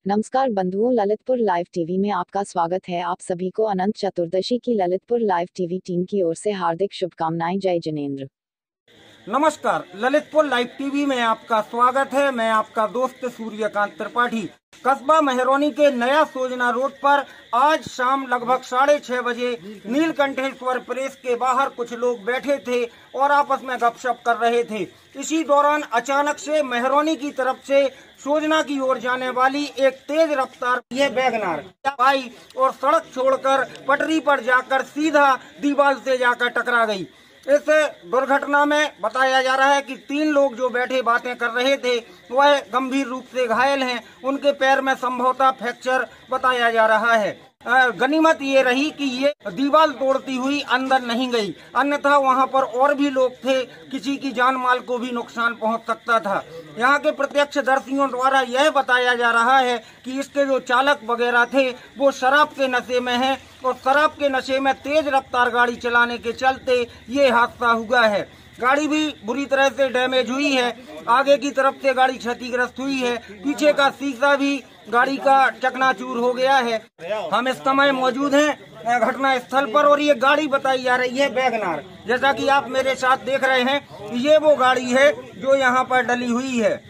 नमस्कार बंधुओं, Lalitpur live TV में आपका स्वागत है। आप सभी को अनंत चतुर्दशी की ललितपुर लाइव टीवी टीम की ओर से हार्दिक शुभकामनाएं। जय जिनेंद्र। नमस्कार, ललितपुर लाइव टीवी में आपका स्वागत है। मैं आपका दोस्त सूर्यकांत त्रिपाठी। कस्बा मेहरौनी के नया सोजना रोड पर आज शाम लगभग 6:30 बजे नीलकंठेश्वर प्रेस के बाहर कुछ लोग बैठे थे और आपस में गपशप कर रहे थे। इसी दौरान अचानक से मेहरौनी की तरफ से सोजना की ओर जाने वाली एक तेज रफ्तार ये वैगनार आई और सड़क छोड़कर पटरी पर जाकर सीधा दीवार से जाकर टकरा गई। इस दुर्घटना में बताया जा रहा है कि 3 लोग जो बैठे बातें कर रहे थे वह गंभीर रूप से घायल हैं। उनके पैर में संभवतः फ्रैक्चर बताया जा रहा है। गनीमत ये रही कि ये दीवार तोड़ती हुई अंदर नहीं गई, अन्यथा वहां पर और भी लोग थे, किसी की जान माल को भी नुकसान पहुंच सकता था। यहाँ के प्रत्यक्षदर्शियों द्वारा यह बताया जा रहा है कि इसके जो चालक वगैरह थे वो शराब के नशे में हैं और शराब के नशे में तेज रफ्तार गाड़ी चलाने के चलते ये हादसा हुआ है। गाड़ी भी बुरी तरह से डैमेज हुई है। आगे की तरफ से गाड़ी क्षतिग्रस्त हुई है, पीछे का शीशा भी गाड़ी का चकनाचूर हो गया है। हम इस समय मौजूद हैं घटना स्थल पर और ये गाड़ी बताई जा रही है वैगनार। जैसा कि आप मेरे साथ देख रहे हैं, ये वो गाड़ी है जो यहाँ पर डली हुई है।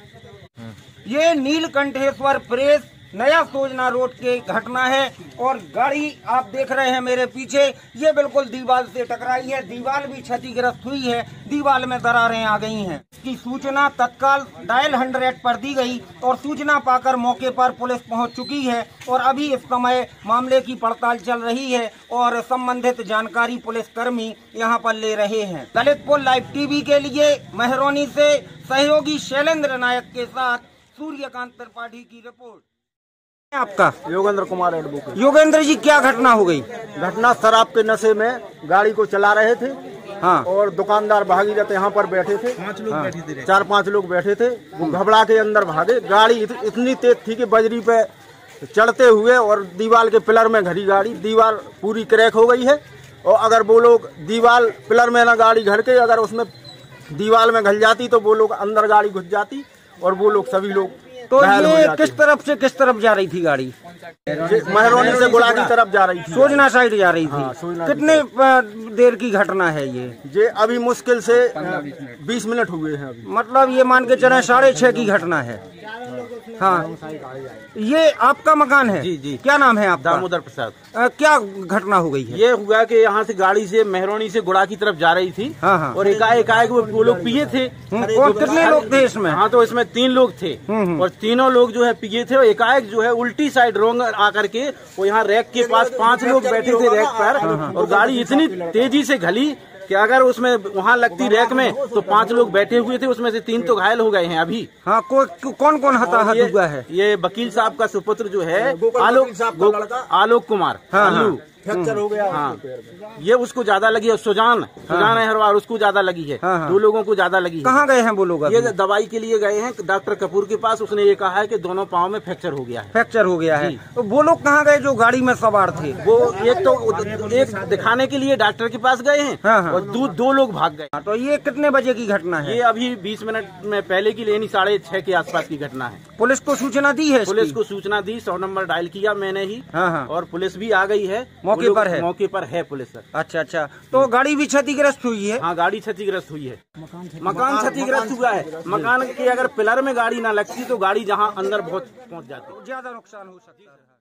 ये नीलकंठेश्वर प्रेस नया सोजना रोड की घटना है और गाड़ी आप देख रहे हैं मेरे पीछे, ये बिल्कुल दीवार से टकराई है। दीवार भी क्षतिग्रस्त हुई है, दीवार में दरारें आ गई हैं। इसकी सूचना तत्काल डायल 100 पर दी गई और सूचना पाकर मौके पर पुलिस पहुंच चुकी है और अभी इस समय मामले की पड़ताल चल रही है और संबंधित जानकारी पुलिसकर्मी यहां पर ले रहे हैं। ललितपुर लाइव टीवी के लिए मेहरौनी से सहयोगी शैलेंद्र नायक के साथ सूर्यकांत त्रिपाठी की रिपोर्ट। आपका योगेंद्र कुमार एडवोकेट। योगेंद्र जी, क्या घटना हो गई? घटना शराब के नशे में गाड़ी को चला रहे थे। हाँ। और दुकानदार भागीरथ यहाँ पर बैठे थे। 5 लोग बैठे थे। 4-5 लोग बैठे थे। वो घबरा के अंदर भागे। गाड़ी इतनी तेज थी कि बजरी पे चढ़ते हुए और दीवार के पिलर में घड़ी गाड़ी। दीवार पूरी क्रैक हो गई है और अगर वो लोग दीवार पिलर में ना गाड़ी घर के अगर उसमें दीवार में घल जाती तो वो लोग अंदर गाड़ी घुस जाती और वो लोग सभी लोग तो ये किस तरफ जा रही थी गाड़ी? मेहरौनी से गुड़ा की तरफ जा रही थी। सोजना साइड जा रही थी। हाँ, कितने देर की घटना है ये? अभी मुश्किल से 20 मिनट हुए हैं अभी। मतलब ये मान के चले 6:30 की घटना है। हाँ, ये आपका मकान है? जी जी। क्या नाम है आपका? दामोदर प्रसाद। क्या घटना हो गई है? ये हुआ कि यहाँ से गाड़ी से मेहरौनी से गुड़ा की तरफ जा रही थी। हाँ। और एकाएक वो लोग पिए थे। और कितने लोग थे इसमें? हाँ, तो इसमें 3 लोग थे और तीनों लोग जो है पिए थे और एकाएक जो है उल्टी साइड रोंग आकर के वो यहाँ रैक के पास 5 लोग बैठे थे रैक पर और गाड़ी इतनी तेजी से घली कि अगर उसमें वहाँ लगती रैक में तो 5 लोग बैठे हुए थे, उसमें से 3 तो घायल हो गए हैं अभी। हाँ, कौन हताहत हुआ है? ये वकील साहब का सुपुत्र जो है आलोक कुमार। हाँ। फ्रैक्चर हो गया। हाँ, ये उसको ज्यादा लगी है। सुजान है हरवार, उसको ज्यादा लगी है। हाँ। 2 लोगों को ज्यादा लगी है। कहाँ गए हैं वो लोग? ये दवाई के लिए गए हैं डॉक्टर कपूर के पास। उसने ये कहा है कि दोनों पाँव में फ्रैक्चर हो गया है। फ्रैक्चर हो गया है। तो वो लोग कहाँ गए जो गाड़ी में सवार थे? वो एक दिखाने के लिए डॉक्टर के पास गए हैं। हाँ। और 2 लोग भाग गए। तो ये कितने बजे की घटना है? ये अभी 20 मिनट में पहले की लेनी 6:30 के आसपास की घटना है। पुलिस को सूचना दी है? पुलिस को सूचना दी, 100 नंबर डायल किया मैंने ही। हाँ। और पुलिस भी आ गई है। मौके पर है? मौके पर है पुलिस सर। अच्छा। तो गाड़ी भी क्षतिग्रस्त हुई है? हाँ, गाड़ी क्षतिग्रस्त हुई है। मकान क्षतिग्रस्त हुआ है। मकान के अगर पिलर में गाड़ी ना लगती तो गाड़ी जहाँ अंदर बहुत पहुँच जाती, ज्यादा नुकसान हो सकता है।